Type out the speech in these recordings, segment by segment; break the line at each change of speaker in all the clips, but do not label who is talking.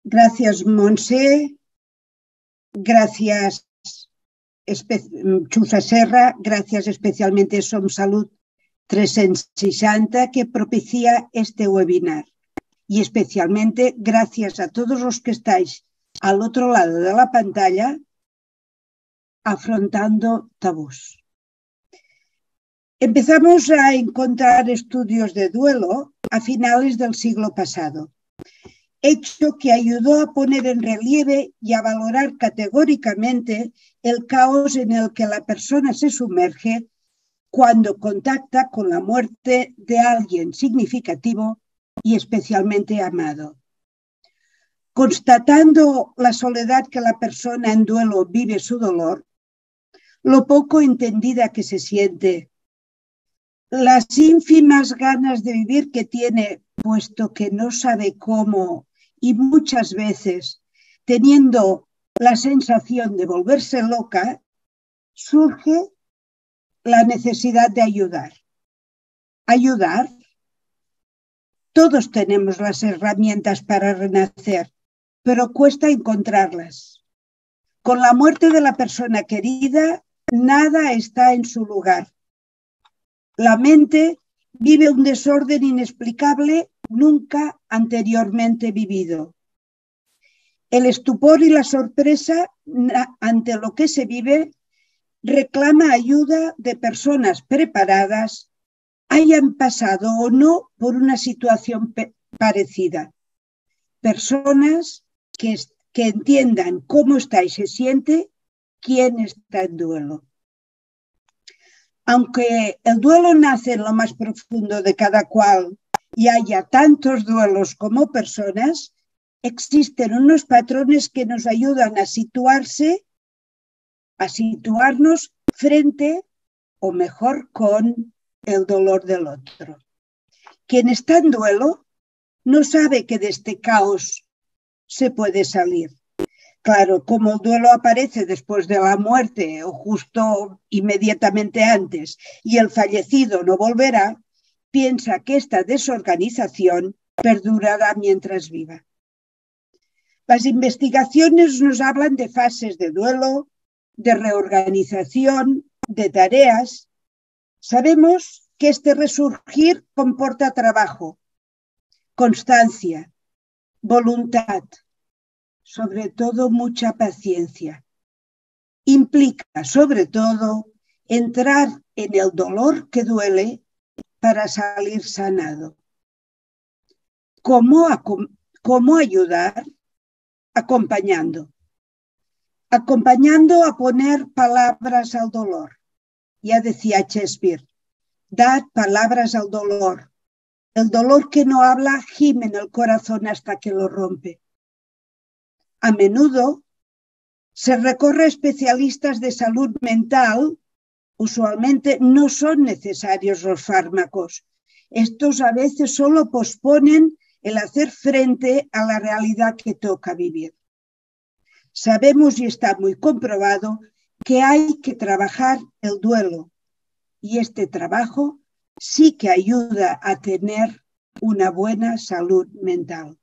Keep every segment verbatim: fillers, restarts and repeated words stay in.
Gracias, Montse. Gracias, Xusa Serra. Gracias especialmente a SomSalut trescientos sesenta que propicia este webinar. Y especialmente gracias a todos los que estáis al otro lado de la pantalla afrontando tabús. Empezamos a encontrar estudios de duelo a finales del siglo pasado, hecho que ayudó a poner en relieve y a valorar categóricamente el caos en el que la persona se sumerge cuando contacta con la muerte de alguien significativo y especialmente amado. Constatando la soledad que la persona en duelo vive su dolor, lo poco entendida que se siente, las ínfimas ganas de vivir que tiene, puesto que no sabe cómo y muchas veces teniendo la sensación de volverse loca, surge la necesidad de ayudar. ¿Ayudar? Todos tenemos las herramientas para renacer, pero cuesta encontrarlas. Con la muerte de la persona querida, nada está en su lugar. La mente vive un desorden inexplicable nunca anteriormente vivido. El estupor y la sorpresa ante lo que se vive reclama ayuda de personas preparadas, hayan pasado o no por una situación parecida. Personas que, que entiendan cómo está y se siente quién está en duelo. Aunque el duelo nace en lo más profundo de cada cual y haya tantos duelos como personas, existen unos patrones que nos ayudan a situarse, a situarnos frente, o mejor, con el dolor del otro. Quien está en duelo no sabe que de este caos se puede salir. Claro, como el duelo aparece después de la muerte o justo inmediatamente antes y el fallecido no volverá, piensa que esta desorganización perdurará mientras viva. Las investigaciones nos hablan de fases de duelo, de reorganización, de tareas. Sabemos que este resurgir comporta trabajo, constancia, voluntad, sobre todo mucha paciencia. Implica, sobre todo, entrar en el dolor que duele para salir sanado. ¿Cómo, cómo ayudar? Acompañando. Acompañando a poner palabras al dolor. Ya decía Shakespeare, dad palabras al dolor. El dolor que no habla gime en el corazón hasta que lo rompe. A menudo se recurre a especialistas de salud mental, usualmente no son necesarios los fármacos. Estos a veces solo posponen el hacer frente a la realidad que toca vivir. Sabemos y está muy comprobado que hay que trabajar el duelo y este trabajo sí que ayuda a tener una buena salud mental.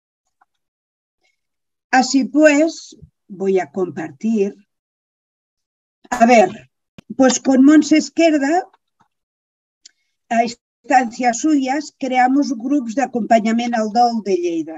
Así pues, voy a compartir. A ver, pues con Montse Esquerda, a instancias suyas, creamos grups d'acompanyament al dol de Lleida.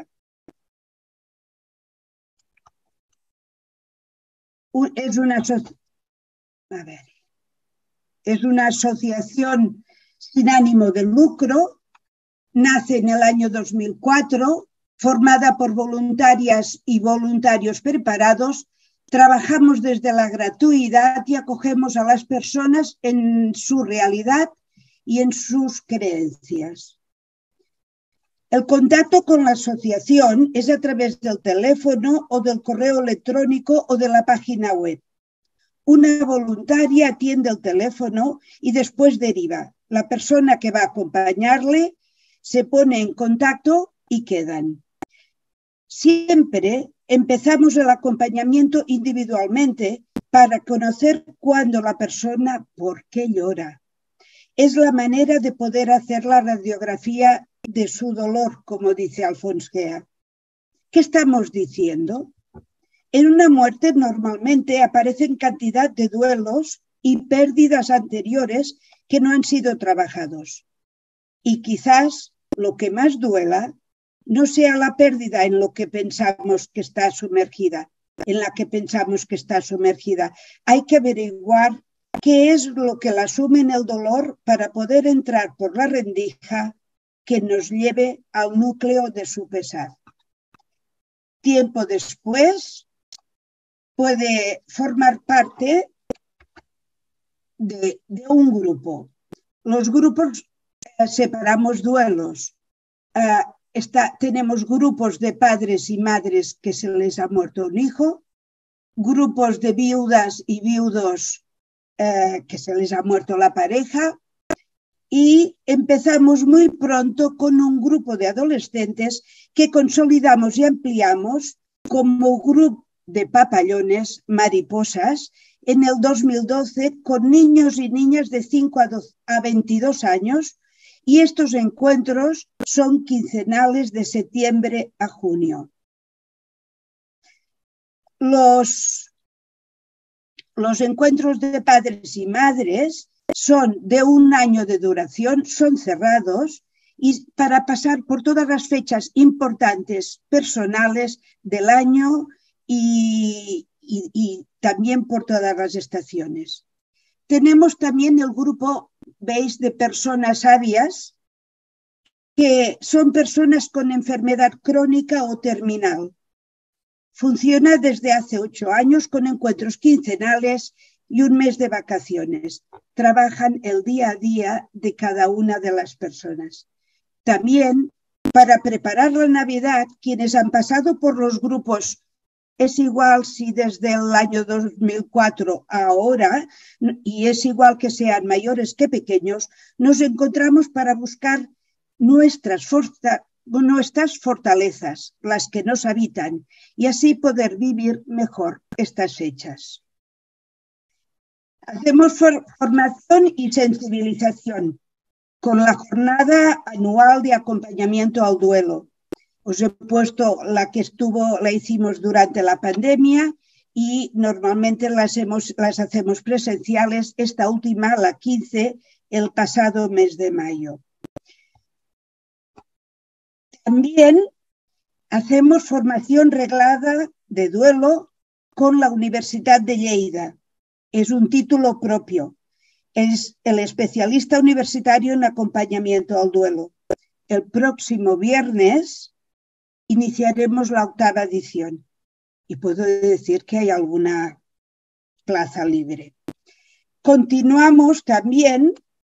Es una, a ver, es una asociación sin ánimo de lucro, nace en el año dos mil cuatro, formada por voluntarias y voluntarios preparados. Trabajamos desde la gratuidad y acogemos a las personas en su realidad y en sus creencias. El contacto con la asociación es a través del teléfono o del correo electrónico o de la página web. Una voluntaria atiende el teléfono y después deriva. La persona que va a acompañarle se pone en contacto y quedan. Siempre empezamos el acompañamiento individualmente para conocer cuándo la persona, por qué llora. Es la manera de poder hacer la radiografía de su dolor, como dice Alfons Gea. ¿Qué estamos diciendo? En una muerte normalmente aparecen cantidad de duelos y pérdidas anteriores que no han sido trabajados. Y quizás lo que más duela no sea la pérdida en lo que pensamos que está sumergida, en la que pensamos que está sumergida. Hay que averiguar qué es lo que la asume en el dolor para poder entrar por la rendija que nos lleve al núcleo de su pesar. Tiempo después puede formar parte de, de un grupo. Los grupos eh, separamos duelos. Eh, está, tenemos grupos de padres y madres que se les ha muerto un hijo, grupos de viudas y viudos eh, que se les ha muerto la pareja, y empezamos muy pronto con un grupo de adolescentes que consolidamos y ampliamos como grupo de papallones, mariposas, en el dos mil doce con niños y niñas de cinco a veintidós años, y estos encuentros son quincenales de septiembre a junio. Los, los encuentros de padres y madres son de un año de duración, son cerrados, y para pasar por todas las fechas importantes personales del año y, y, y también por todas las estaciones. Tenemos también el grupo, veis, de personas sabias, que son personas con enfermedad crónica o terminal. Funciona desde hace ocho años con encuentros quincenales y un mes de vacaciones. Trabajan el día a día de cada una de las personas. También, para preparar la Navidad, quienes han pasado por los grupos, es igual si desde el año dos mil cuatro a ahora, y es igual que sean mayores que pequeños, nos encontramos para buscar nuestras, forta, nuestras fortalezas, las que nos habitan, y así poder vivir mejor estas fechas. Hacemos for, formación y sensibilización con la jornada anual de acompañamiento al duelo. Os he puesto la que estuvo, la hicimos durante la pandemia y normalmente las, hemos, las hacemos presenciales, esta última, la quince, el pasado mes de mayo. También hacemos formación reglada de duelo con la Universidad de Lleida. Es un título propio. Es el especialista universitario en acompañamiento al duelo. El próximo viernes iniciaremos la octava edición y puedo decir que hay alguna plaza libre. Continuamos también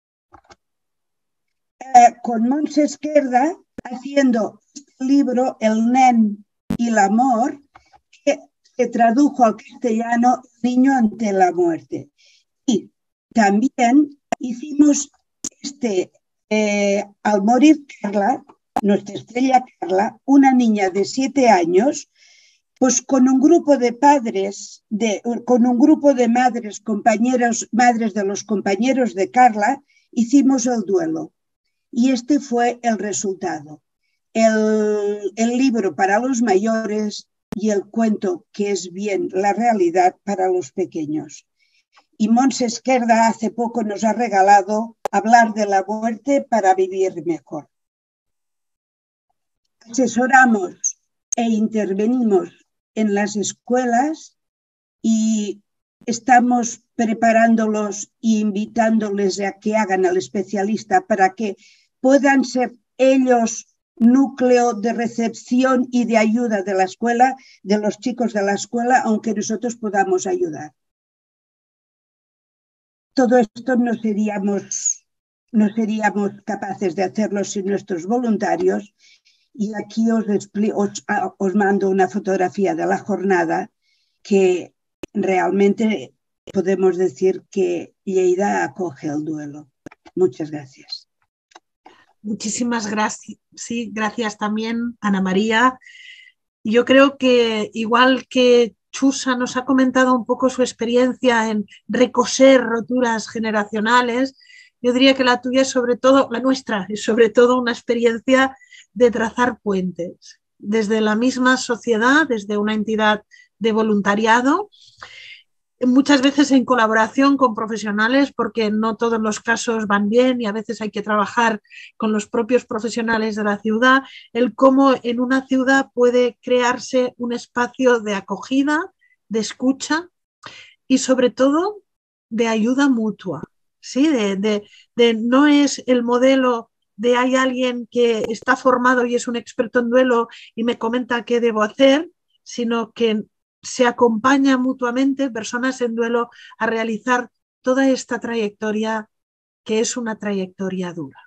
eh, con Montse Esquerda haciendo este libro, El nen y l'amor, que se tradujo al castellano Niño ante la muerte. Y también hicimos este, eh, al morir Carla, nuestra estrella Carla, una niña de siete años, pues con un grupo de padres, de, con un grupo de madres, compañeros, madres de los compañeros de Carla, hicimos el duelo. Y este fue el resultado. El, el libro para los mayores y el cuento que es bien la realidad para los pequeños. Y Montse Esquerda hace poco nos ha regalado Hablar de la muerte para vivir mejor. Asesoramos e intervenimos en las escuelas y estamos preparándolos e invitándoles a que hagan al especialista para que puedan ser ellos núcleo de recepción y de ayuda de la escuela, de los chicos de la escuela, aunque nosotros podamos ayudar. Todo esto no seríamos, no seríamos capaces de hacerlo sin nuestros voluntarios. Y aquí os, os, os mando una fotografía de la jornada que realmente podemos decir que Lleida acoge el duelo. Muchas gracias.
Muchísimas gracias. Sí, gracias también, Ana María. Yo creo que igual que Chusa nos ha comentado un poco su experiencia en recoser roturas generacionales, yo diría que la tuya es sobre todo, la nuestra, es sobre todo una experiencia de trazar puentes. desde la misma sociedad, desde una entidad de voluntariado, muchas veces en colaboración con profesionales, porque no todos los casos van bien y a veces hay que trabajar con los propios profesionales de la ciudad, el cómo en una ciudad puede crearse un espacio de acogida, de escucha y sobre todo de ayuda mutua, ¿sí? De, de, de no es el modelo de hay alguien que está formado y es un experto en duelo y me comenta qué debo hacer, sino que se acompaña mutuamente personas en duelo a realizar toda esta trayectoria que es una trayectoria dura.